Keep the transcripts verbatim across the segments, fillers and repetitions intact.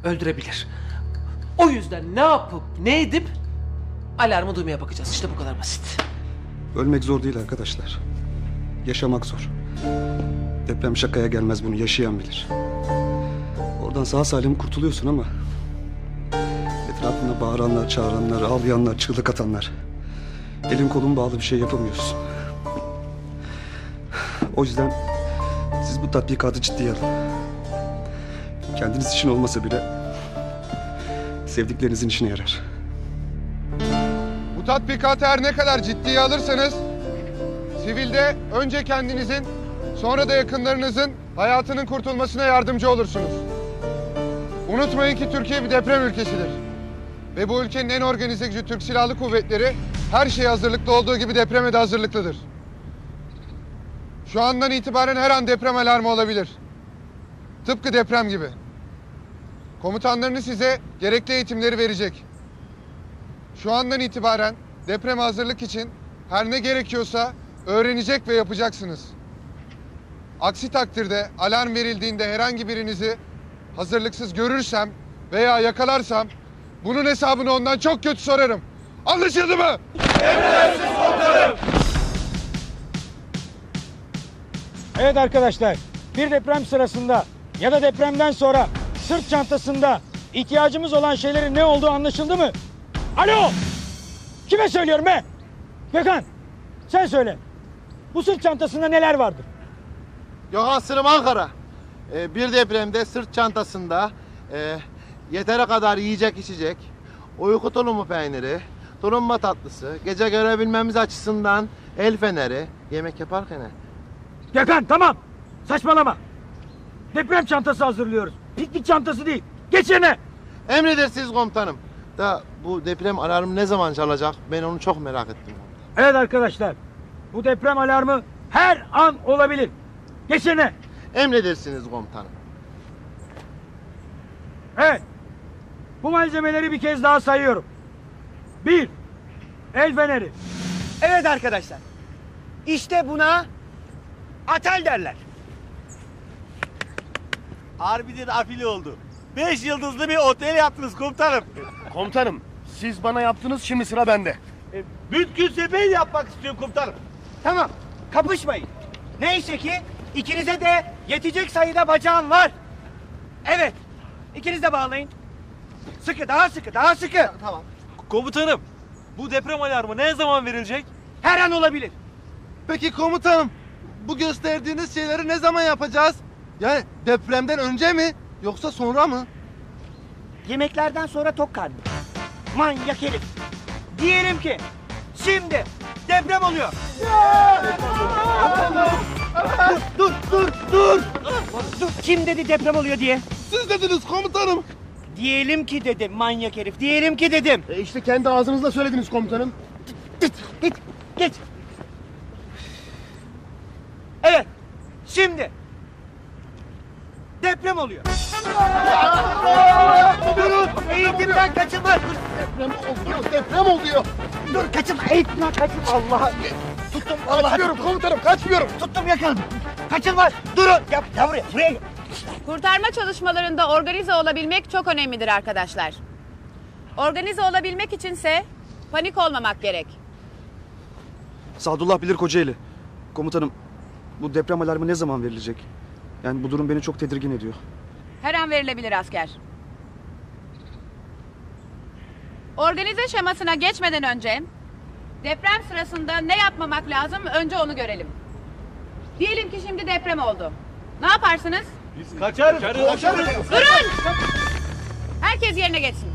öldürebilir. O yüzden ne yapıp ne edip alarmı duymaya bakacağız. İşte bu kadar basit. Ölmek zor değil arkadaşlar. Yaşamak zor. Deprem şakaya gelmez, bunu yaşayan bilir. Oradan sağ salim kurtuluyorsun ama etrafında bağıranlar, çağıranlar, ağlayanlar, çığlık atanlar. Elin kolun bağlı, bir şey yapamıyorsun. O yüzden siz bu tatbikatı ciddiye alın. Kendiniz için olmasa bile sevdiklerinizin işine yarar. Bu tatbikatı her ne kadar ciddiye alırsanız sivilde önce kendinizin sonra da yakınlarınızın hayatının kurtulmasına yardımcı olursunuz. Unutmayın ki Türkiye bir deprem ülkesidir. Ve bu ülkenin en organize gücü Türk Silahlı Kuvvetleri her şeye hazırlıklı olduğu gibi depreme de hazırlıklıdır. Şu andan itibaren her an deprem alarmı olabilir. Tıpkı deprem gibi. Komutanlarınız size gerekli eğitimleri verecek. Şu andan itibaren depreme hazırlık için her ne gerekiyorsa öğrenecek ve yapacaksınız. Aksi takdirde alarm verildiğinde herhangi birinizi hazırlıksız görürsem veya yakalarsam bunun hesabını ondan çok kötü sorarım. Anlaşıldı mı? Emredersiniz komutanım. Evet arkadaşlar, bir deprem sırasında ya da depremden sonra sırt çantasında ihtiyacımız olan şeylerin ne olduğu anlaşıldı mı? Alo! Kime söylüyorum be? Gökhan, sen söyle. Bu sırt çantasında neler vardır? Gökhan Sırım Ankara. Ee, bir depremde sırt çantasında e, yetere kadar yiyecek içecek, uyku tulumu peyniri, tulumba tatlısı, gece görebilmemiz açısından el feneri, yemek yaparken. Gökhan tamam, saçmalama. Deprem çantası hazırlıyoruz. Piknik çantası değil. Geç yerine. Emredersiniz komutanım. Da bu deprem alarmı ne zaman çalacak? Ben onu çok merak ettim. Evet arkadaşlar, bu deprem alarmı her an olabilir. Geç yerine. Emredersiniz komutanım. Evet. Bu malzemeleri bir kez daha sayıyorum. Bir, el feneri. Evet arkadaşlar. İşte buna atel derler. Harbidir afili oldu. Beş yıldızlı bir otel yaptınız komutanım. Komutanım, siz bana yaptınız, şimdi sıra bende. E, Bütkün sepeyi yapmak istiyorum komutanım. Tamam, kapışmayın. Neyse ki ikinize de yetecek sayıda bacağım var. Evet, ikiniz de bağlayın. Sıkı, daha sıkı, daha sıkı. Tamam. Komutanım, bu deprem alarmı ne zaman verilecek? Her an olabilir. Peki komutanım, bu gösterdiğiniz şeyleri ne zaman yapacağız? Yani depremden önce mi yoksa sonra mı? Yemeklerden sonra tok karnı. Manyak herif. Diyelim ki şimdi deprem oluyor. dur, dur, dur, dur. Dur, kim dedi deprem oluyor diye? Siz dediniz komutanım. Diyelim ki dedim manyak herif. Diyelim ki dedim. E işte kendi ağzınızla söylediniz komutanım. Git, git, git. Evet, şimdi deprem oluyor. Durun, eğitimden kaçınma. Deprem oluyor, deprem oluyor. Dur, kaçınma, eğitimden kaçınma. Allah, tuttum, Allah. Kaçmıyorum komutanım, kaçmıyorum. Tuttum, yakaladım. Kaçınma, durun. Gel, gel buraya, buraya gel. Kurtarma çalışmalarında organize olabilmek çok önemlidir arkadaşlar. Organize olabilmek içinse panik olmamak gerek. Sadullah Bilir Kocaeli. Komutanım, bu deprem alarmı ne zaman verilecek? Yani bu durum beni çok tedirgin ediyor. Her an verilebilir asker. Organize şemasına geçmeden önce deprem sırasında ne yapmamak lazım önce onu görelim. Diyelim ki şimdi deprem oldu. Ne yaparsınız? Biz kaçarız. Kaçarız. Kaçarız. Durun! Herkes yerine geçsin.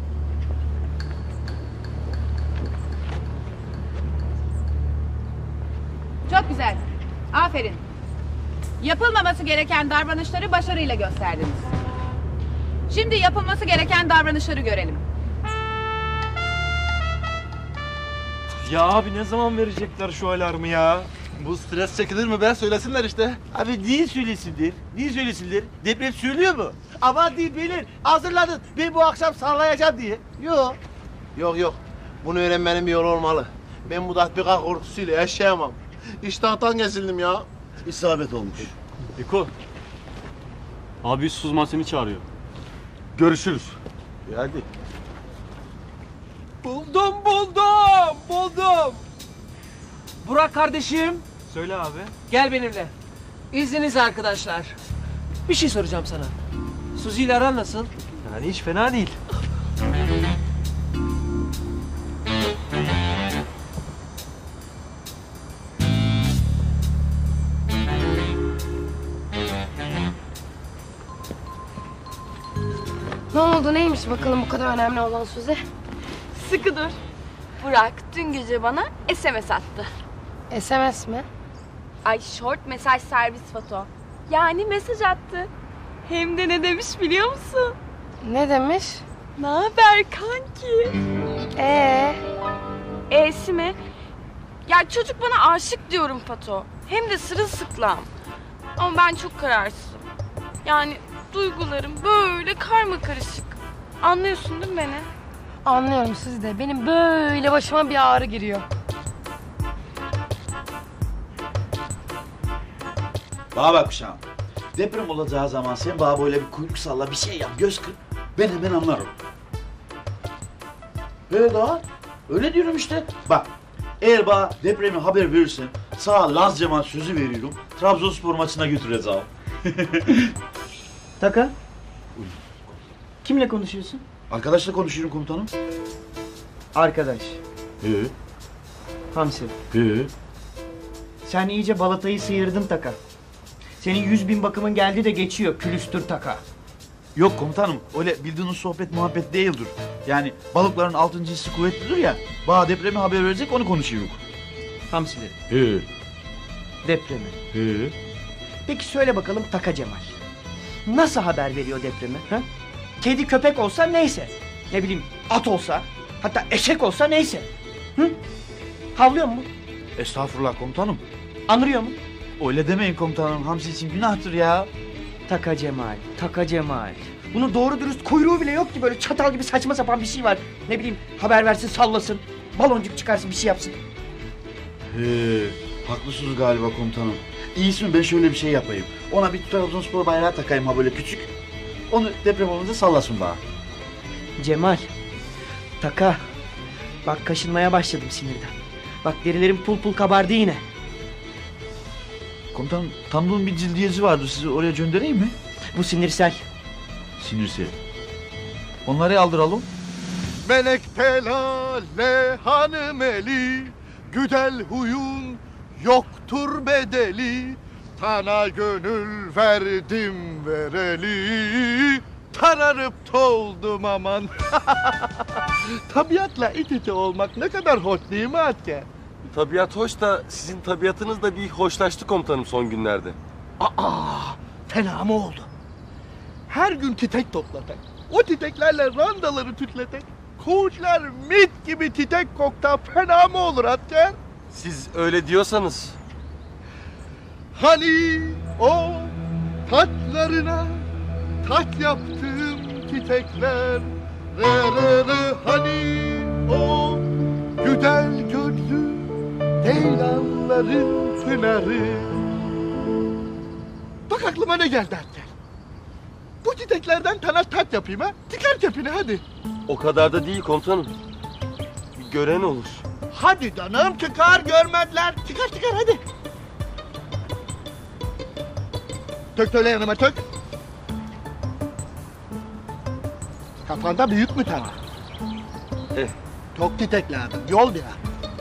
Çok güzel. Aferin. Yapılmaması gereken davranışları başarıyla gösterdiniz. Şimdi yapılması gereken davranışları görelim. Ya abi ne zaman verecekler şu alarmı ya? Bu stres çekilir mi be? Söylesinler işte. Abi niye söylesinler? Niye söylesinler? Deprem söylüyor mu? Aman değil beyler, hazırladın. Ben bu akşam sallayacağım diye. Yok. Yok yok. Bunu öğrenmenin bir yolu olmalı. Ben bu tatbikat korkusuyla yaşayamam. İştahtan kesildim ya. İsabet olmuş. Eko. Abi susmasını çağırıyor. Görüşürüz. E hadi. Buldum buldum buldum. Burak kardeşim. Söyle abi. Gel benimle. İzniniz arkadaşlar. Bir şey soracağım sana. Suzi ile aran nasıl? Yani hiç fena değil. Ne oldu neymiş bakalım bu kadar önemli olan Suzi? Sıkı dur. Burak dün gece bana S M S attı. S M S mi? Ay short mesaj servis foto. Yani mesaj attı. Hem de ne demiş biliyor musun? Ne demiş? Ne haber kanki? Ee, E'si mi? Ya çocuk bana aşık diyorum Fato. Hem de sırılsıklam. Ama ben çok kararsızım. Yani duygularım böyle karma karışık. Anlıyorsun değil mi beni? anlıyorum Suzi de. Benim böyle başıma bir ağrı giriyor. Bana bak Şam. Deprem olacağı zaman sen bana böyle bir kuyruk salla, bir şey yap, göz kırp. Ben hemen anlarım. Öyle daha. Öyle diyorum işte. Bak, eğer bana depremi haber verirsen, sağ Laz Cemal sözü veriyorum. Trabzonspor maçına götüreceğim. Taka. Kimle konuşuyorsun? Arkadaşla konuşuyorum komutanım. Arkadaş. He, Hamsi. he. Sen iyice balatayı sıyırdın Taka. Senin yüz bin bakımın geldi de geçiyor külüstür Taka. Yok komutanım, öyle bildiğiniz sohbet muhabbet değildir. Yani balıkların altıncı hissi kuvvetlidir ya. Bana depremi haber verecek, onu konuşuyoruz. Hamsi dedi. He, Depremi. he. Peki söyle bakalım Taka Cemal. Nasıl haber veriyor depremi? Ha? Kedi köpek olsa neyse. Ne bileyim at olsa. Hatta eşek olsa neyse. Hı? Havlıyor mu? Estağfurullah komutanım. Anırıyor mu? Öyle demeyin komutanım, hamsi için günahtır ya. Taka Cemal, Taka Cemal. Bunun doğru dürüst kuyruğu bile yok ki, böyle çatal gibi saçma sapan bir şey var. Ne bileyim haber versin, sallasın. Baloncuk çıkarsın, bir şey yapsın. He, haklısınız galiba komutanım. İyisi mi ben şöyle bir şey yapayım. Ona bir Trabzonspor bayrağı takayım ha böyle küçük. Onu deprem olunca sallasın bana. Cemal, Taka. Bak kaşınmaya başladım sinirden. Bak derilerim pul pul kabardı yine. Komutanım, tanıdığım bir cildiyeci vardı, sizi oraya göndereyim mi? Bu sinirsel. Sinirsel. Onları aldıralım. Melek telale hanımeli, güzel huyun yoktur bedeli. Sana gönül verdim vereli, tararıp toldum aman. Tabiatla iç içe olmak ne kadar hoş değil mi Atke? Tabiat hoş da sizin tabiatınız da bir hoşlaştı komutanım son günlerde. Aa, fena mı oldu? Her gün çiçek toplatak, o çiçeklerle randaları tütletek, kuşlar mit gibi çiçek kokta fena mı olur Atke? Siz öyle diyorsanız. Hani o taçlarına taç yaptığım çiçekler, re re re, hani o güzel gözlü ceylanların pınarı. Bak aklıma ne geldi Atke? Bu çiçeklerden sana taç yapayım ha. Çıkar kepini hadi. O kadar da değil komutanım. Bir gören olur. Hadi canım çıkar, görmediler. Çıkar çıkar hadi. Tök söyle yanıma tök. Kafanda büyük mü sana? Eh. Çok çiçek lazım. Yol ya.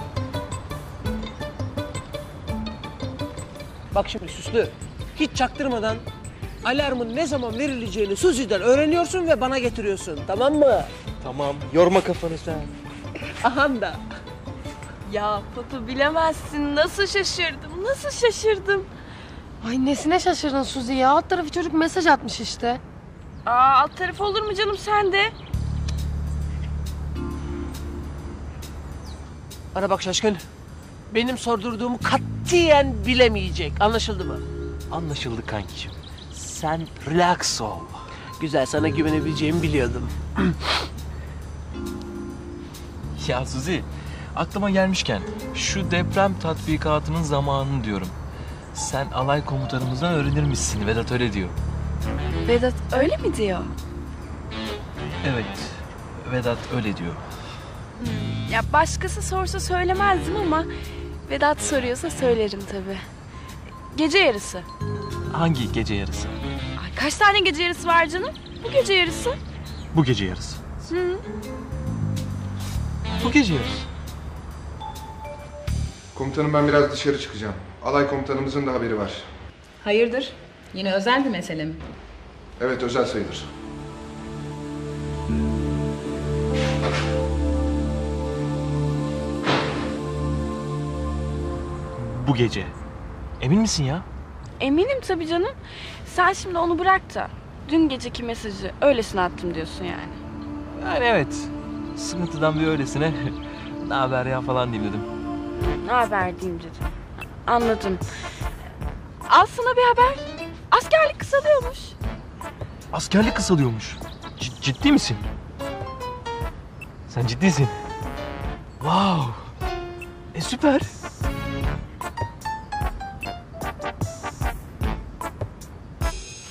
Bak şimdi süslü. Hiç çaktırmadan alarmın ne zaman verileceğini Suzi'den öğreniyorsun ve bana getiriyorsun. Tamam mı? Tamam, yorma kafanı sen. Ahan da. Ya Fato bilemezsin. Nasıl şaşırdım, nasıl şaşırdım. Ay nesine şaşırdın Suzi ya? Alt tarafı çocuk mesaj atmış işte. Aa, alt tarafı olur mu canım sen de? Bana bak şaşkın. Benim sordurduğumu katiyen bilemeyecek. Anlaşıldı mı? Anlaşıldı kankicim. Sen relax ol. Güzel, sana güvenebileceğimi biliyordum. Ya Suzi, aklıma gelmişken şu deprem tatbikatının zamanını diyorum. Sen alay komutanımızdan öğrenir misin? Vedat öyle diyor. Vedat öyle mi diyor? Evet. Vedat öyle diyor. Ya başkası sorsa söylemezdim ama Vedat soruyorsa söylerim tabii. Gece yarısı. Hangi gece yarısı? Ay, kaç tane gece yarısı var canım? Bu gece yarısı. Bu gece yarısı. Hı. Bu gece yarısı. Komutanım ben biraz dışarı çıkacağım. Alay komutanımızın da haberi var. Hayırdır? Yine özel bir mesele mi? Evet özel sayılır. Bu gece. Emin misin ya? Eminim tabii canım. Sen şimdi onu bırak da dün geceki mesajı öylesine attım diyorsun yani. Yani evet. Sıkıntıdan bir öylesine ne haber ya falan diyeyim dedim. Ne haber diyeyim dedim. Anladım. Al sana bir haber. Askerlik kısalıyormuş. Askerlik kısalıyormuş. C- ciddi misin? Sen ciddisin. Wow. E süper.